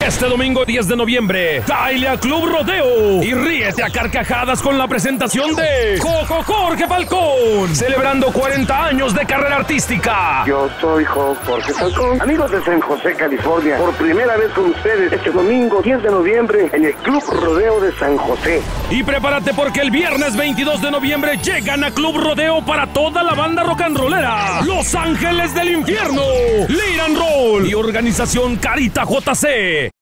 Este domingo 10 de noviembre, dale a Club Rodeo y ríete a carcajadas con la presentación de Jorge Falcón, celebrando 40 años de carrera artística. Yo soy Jorge Falcón, amigos de San José, California, por primera vez con ustedes este domingo 10 de noviembre en el Club Rodeo de San José. Y prepárate porque el viernes 22 de noviembre llegan a Club Rodeo para toda la banda rock and rollera, Los Ángeles del Infierno, Lead and Roll y organización Carita JC.